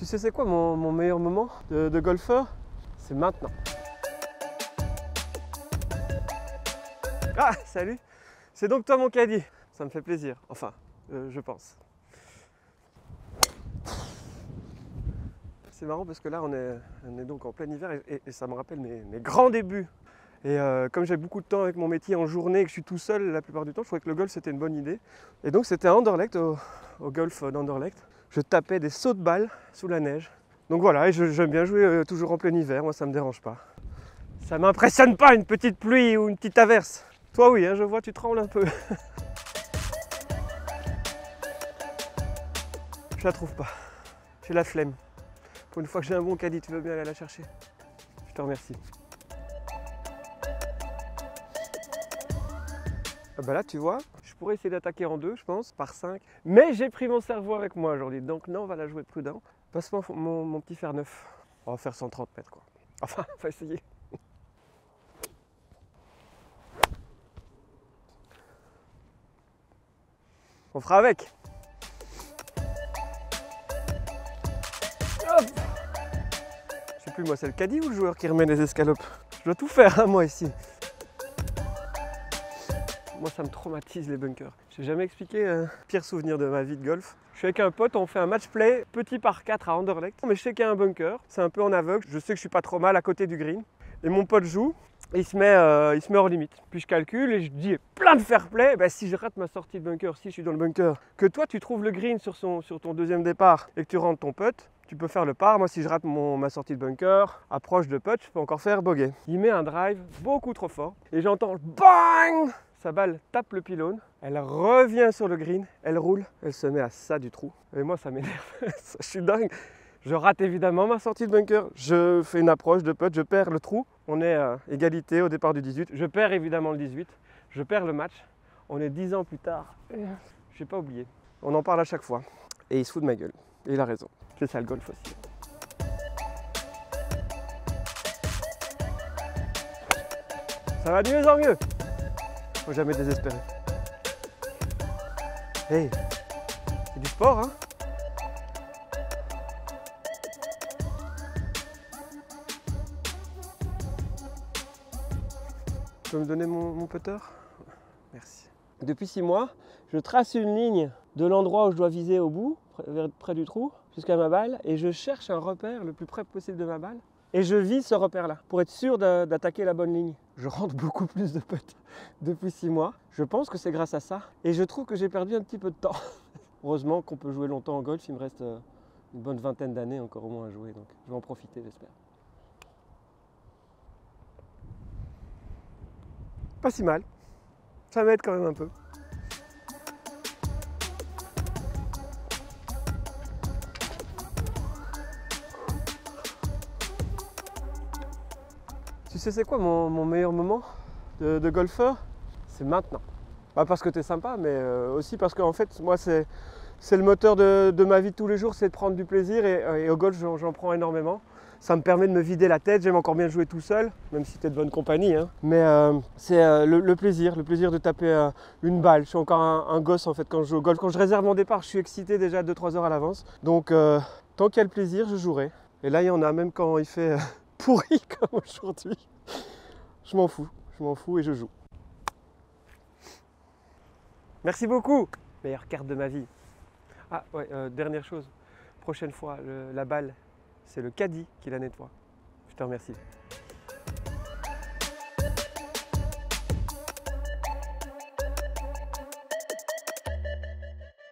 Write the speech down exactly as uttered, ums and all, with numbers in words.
Tu sais c'est quoi mon, mon meilleur moment de, de golfeur? C'est maintenant. Ah, salut! C'est donc toi mon caddie. Ça me fait plaisir, enfin, euh, je pense. C'est marrant parce que là on est, on est donc en plein hiver et, et, et ça me rappelle mes, mes grands débuts. Et euh, comme j'ai beaucoup de temps avec mon métier en journée et que je suis tout seul la plupart du temps, je trouvais que le golf c'était une bonne idée. Et donc c'était à Anderlecht, au, au golf d'Anderlecht. Je tapais des sauts de balles sous la neige. Donc voilà, et j'aime bien jouer euh, toujours en plein hiver, moi ça me dérange pas. Ça m'impressionne pas une petite pluie ou une petite averse. Toi oui, hein, je vois tu trembles un peu. Je la trouve pas. J'ai la flemme. Pour une fois que j'ai un bon caddie, tu veux bien aller la chercher? Je te remercie. Ah bah là tu vois, je pourrais essayer d'attaquer en deux je pense, par cinq. Mais j'ai pris mon cerveau avec moi aujourd'hui, donc non on va la jouer prudent. Passe-moi mon, mon petit fer neuf. On va faire cent trente mètres quoi. Enfin, on va essayer. On fera avec. Hop. Je sais plus moi, c'est le caddie ou le joueur qui remet les escalopes? Je dois tout faire hein, moi ici. Moi ça me traumatise les bunkers. Je n'ai jamais expliqué un pire souvenir de ma vie de golf. Je suis avec un pote, on fait un match play petit par quatre à Anderlecht. Mais je sais qu'il y a un bunker, c'est un peu en aveugle. Je sais que je suis pas trop mal à côté du green. Et mon pote joue, et il se met, euh, il se met hors limite. Puis je calcule et je dis plein de fair play. Ben, si je rate ma sortie de bunker, si je suis dans le bunker, que toi tu trouves le green sur, son, sur ton deuxième départ et que tu rentres ton putt, tu peux faire le par. Moi si je rate mon, ma sortie de bunker, approche de putt, je peux encore faire bogey. Il met un drive beaucoup trop fort et j'entends bang. Sa balle tape le pylône, elle revient sur le green, elle roule, elle se met à ça du trou. Et moi ça m'énerve, je suis dingue. Je rate évidemment ma sortie de bunker, je fais une approche de putt, je perds le trou. On est à égalité au départ du dix-huit, je perds évidemment le dix-huit, je perds le match. On est dix ans plus tard, je n'ai pas oublié. On en parle à chaque fois. Et il se fout de ma gueule, et il a raison. C'est ça le golf aussi. Ça va de mieux en mieux. Faut jamais désespérer. Hey, c'est du sport, hein? Tu peux me donner mon, mon putter? Merci. Depuis six mois, je trace une ligne de l'endroit où je dois viser au bout, près, près du trou, jusqu'à ma balle, et je cherche un repère le plus près possible de ma balle. Et je vise ce repère-là pour être sûr d'attaquer la bonne ligne. Je rentre beaucoup plus de putts depuis six mois. Je pense que c'est grâce à ça. Et je trouve que j'ai perdu un petit peu de temps. Heureusement qu'on peut jouer longtemps en golf. Il me reste une bonne vingtaine d'années encore au moins à jouer. Donc je vais en profiter, j'espère. Pas si mal. Ça m'aide quand même un peu. Tu sais c'est quoi mon, mon meilleur moment de, de golfeur? C'est maintenant. Pas parce que tu es sympa, mais euh, aussi parce qu'en fait, moi, c'est le moteur de, de ma vie de tous les jours, c'est de prendre du plaisir. Et, et au golf, j'en prends énormément. Ça me permet de me vider la tête. J'aime encore bien jouer tout seul, même si tu es de bonne compagnie. Hein. Mais euh, c'est euh, le, le plaisir, le plaisir de taper euh, une balle. Je suis encore un, un gosse en fait quand je joue au golf. Quand je réserve mon départ, je suis excité déjà deux trois heures à l'avance. Donc, euh, tant qu'il y a le plaisir, je jouerai. Et là, il y en a même quand il fait... Euh, pourri comme aujourd'hui. Je m'en fous, je m'en fous et je joue. Merci beaucoup. Meilleure carte de ma vie. Ah ouais, euh, dernière chose. Prochaine fois, le, la balle, c'est le caddie qui la nettoie. Je te remercie.